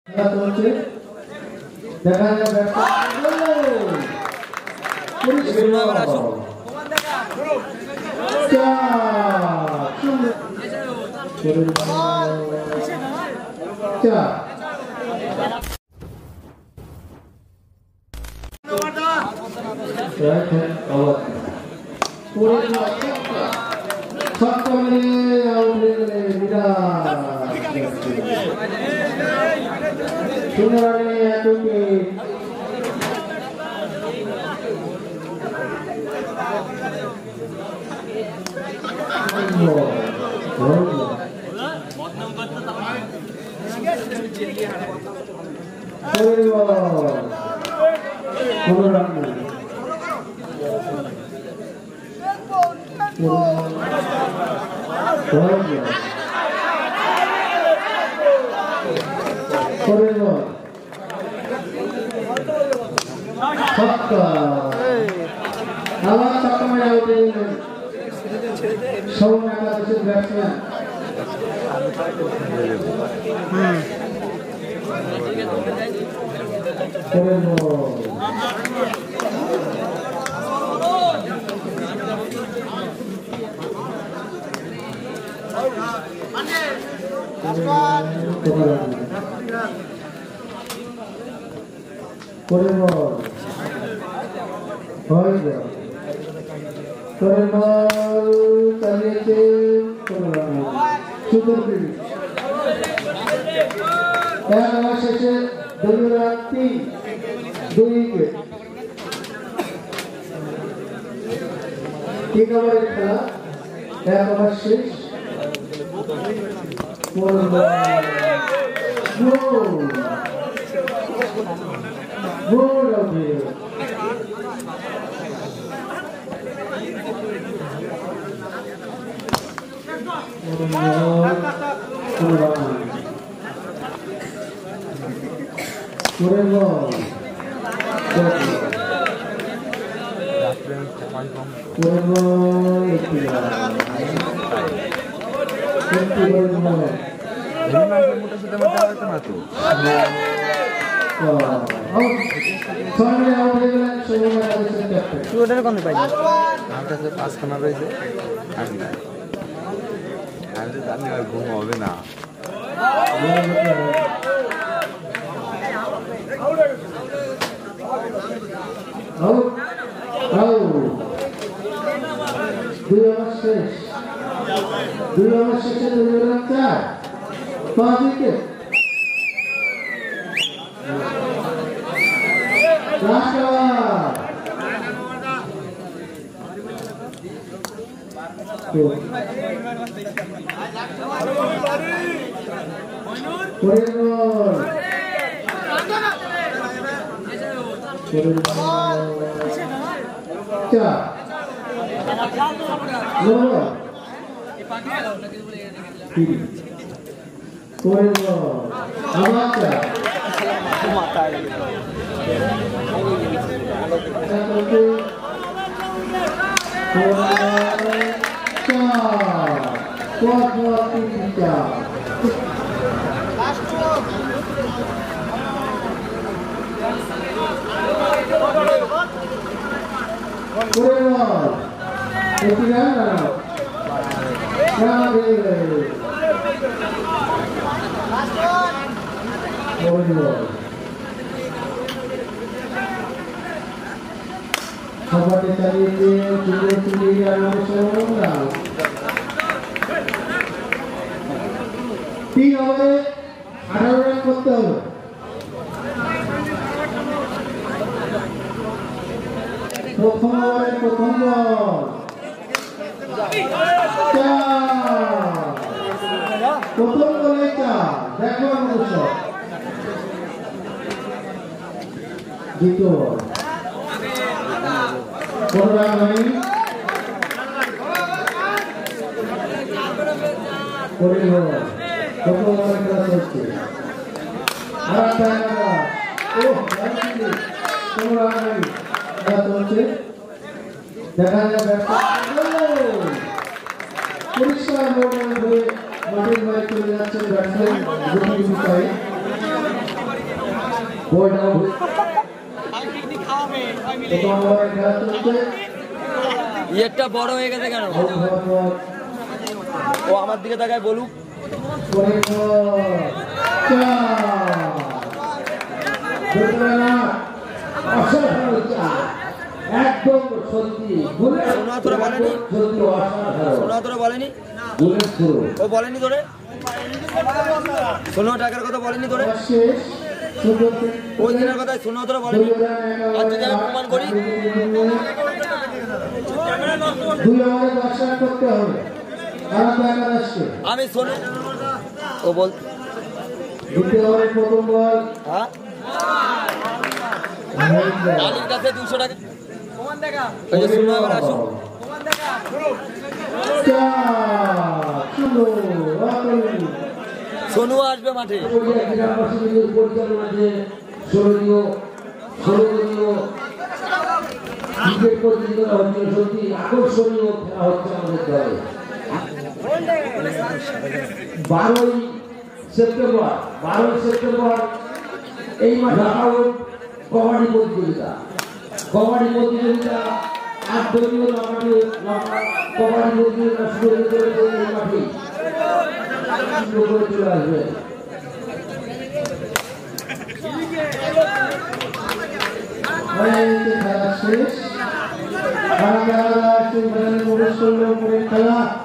চলছে দেখা যাবে বল দাও তোমার খেলা চলছে একটা বড় হয়ে গেছে কেন ও আমার দিকে তাকায় বলুক একদম সত্যি সোনা তোরা বলেনি সোনা তোরা বলেনি ও বলেনি তোরে সোনা টাকার কথা বলেনি তোরে ওই দিনের কথা সোনা তোরা বলেনি আর যদি আমি প্রমাণ করি আমি শোনো ও বল হ্যাঁ আলীর কাছে 200 টাকা ওই যে শুনো এবার আসুন সোনু আসবে মাঠে আকর্ষণীয় খেলা হচ্ছে আমাদের দলে 12ই সেপ্টেম্বর এই মাঠে কবাডি প্রতিযোগিতা 8 দলীয় কবাডি প্রতিযোগিতা শুরু হয়েছে এই মাঠে চলে আসবে খেলা শেষ খেলা